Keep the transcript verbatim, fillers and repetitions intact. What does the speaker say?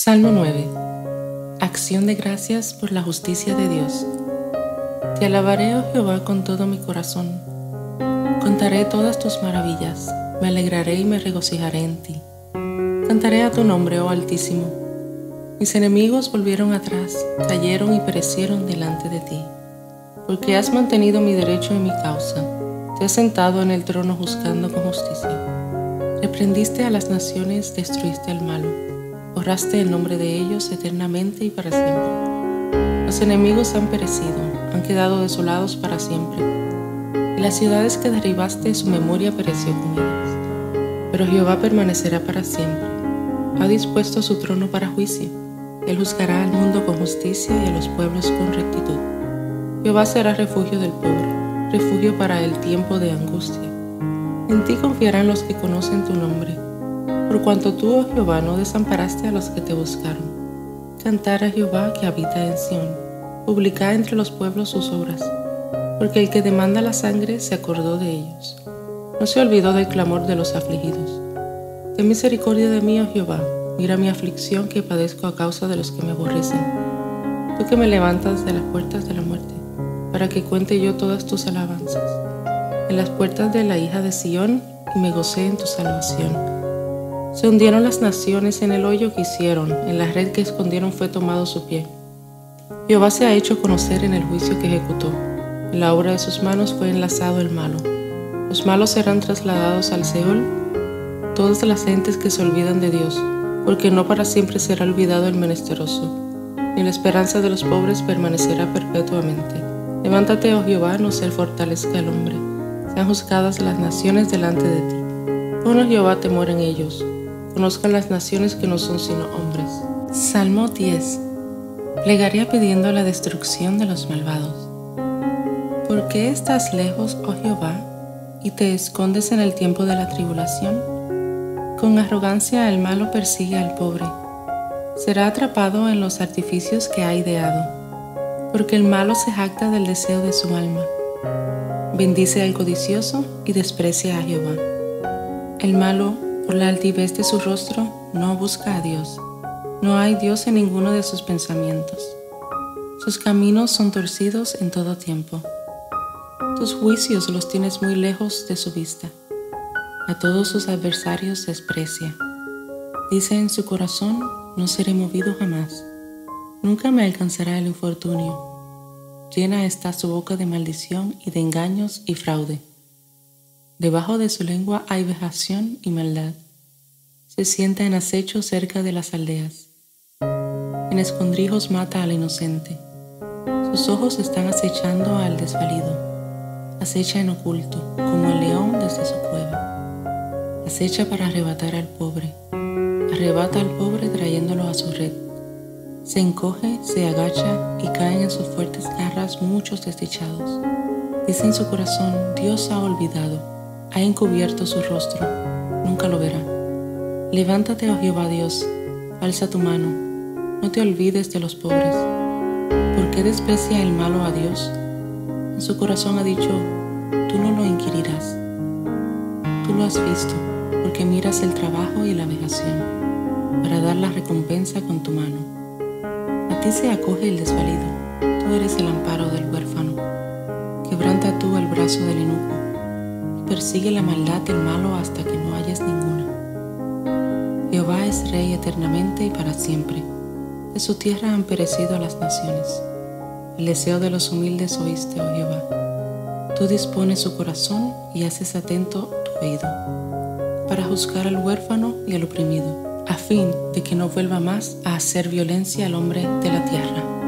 Salmo nueve. Acción de gracias por la justicia de Dios. Te alabaré, oh Jehová, con todo mi corazón. Contaré todas tus maravillas, me alegraré y me regocijaré en ti. Cantaré a tu nombre, oh Altísimo. Mis enemigos volvieron atrás, cayeron y perecieron delante de ti. Porque has mantenido mi derecho y mi causa, te has sentado en el trono juzgando con justicia. Reprendiste a las naciones, destruiste al malo. Borraste el nombre de ellos eternamente y para siempre. Los enemigos han perecido, han quedado desolados para siempre. Y las ciudades que derribaste, su memoria pereció con ellas. Pero Jehová permanecerá para siempre. Ha dispuesto su trono para juicio. Él juzgará al mundo con justicia y a los pueblos con rectitud. Jehová será refugio del pobre, refugio para el tiempo de angustia. En ti confiarán los que conocen tu nombre. Por cuanto tú, oh Jehová, no desamparaste a los que te buscaron. Cantar a Jehová que habita en Sión, publicad entre los pueblos sus obras. Porque el que demanda la sangre se acordó de ellos. No se olvidó del clamor de los afligidos. Ten misericordia de mí, oh Jehová, mira mi aflicción que padezco a causa de los que me aborrecen. Tú que me levantas de las puertas de la muerte, para que cuente yo todas tus alabanzas. En las puertas de la hija de Sión, y me gocé en tu salvación. Se hundieron las naciones en el hoyo que hicieron, en la red que escondieron fue tomado su pie. Jehová se ha hecho conocer en el juicio que ejecutó. En la obra de sus manos fue enlazado el malo. Los malos serán trasladados al Seol, todas las gentes que se olvidan de Dios, porque no para siempre será olvidado el menesteroso, ni la esperanza de los pobres permanecerá perpetuamente. Levántate, oh Jehová, no se fortalezca el hombre, sean juzgadas las naciones delante de ti. Pon, oh Jehová, temor en ellos, conozcan las naciones que no son sino hombres. Salmo diez. Plegaría pidiendo la destrucción de los malvados. ¿Por qué estás lejos, oh Jehová, y te escondes en el tiempo de la tribulación? Con arrogancia el malo persigue al pobre. Será atrapado en los artificios que ha ideado, porque el malo se jacta del deseo de su alma. Bendice al codicioso y desprecia a Jehová. El malo, por la altivez de su rostro, no busca a Dios. No hay Dios en ninguno de sus pensamientos. Sus caminos son torcidos en todo tiempo. Tus juicios los tienes muy lejos de su vista. A todos sus adversarios desprecia. Dice en su corazón, no seré movido jamás. Nunca me alcanzará el infortunio. Llena está su boca de maldición y de engaños y fraude. Debajo de su lengua hay vejación y maldad. Se sienta en acecho cerca de las aldeas. En escondrijos mata al inocente. Sus ojos están acechando al desvalido. Acecha en oculto, como el león desde su cueva. Acecha para arrebatar al pobre. Arrebata al pobre trayéndolo a su red. Se encoge, se agacha y caen en sus fuertes garras muchos desdichados. Dice en su corazón, Dios ha olvidado. Ha encubierto su rostro, nunca lo verá. Levántate, oh Jehová Dios, alza tu mano, no te olvides de los pobres. ¿Por qué desprecia el malo a Dios? En su corazón ha dicho, tú no lo inquirirás. Tú lo has visto, porque miras el trabajo y la vejación, para dar la recompensa con tu mano. A ti se acoge el desvalido, tú eres el amparo del huérfano. Quebranta tú el brazo del inicuo. Persigue la maldad del malo hasta que no hayas ninguna. Jehová es rey eternamente y para siempre. De su tierra han perecido las naciones. El deseo de los humildes oíste, oh Jehová. Tú dispones su corazón y haces atento tu oído, para juzgar al huérfano y al oprimido, a fin de que no vuelva más a hacer violencia al hombre de la tierra.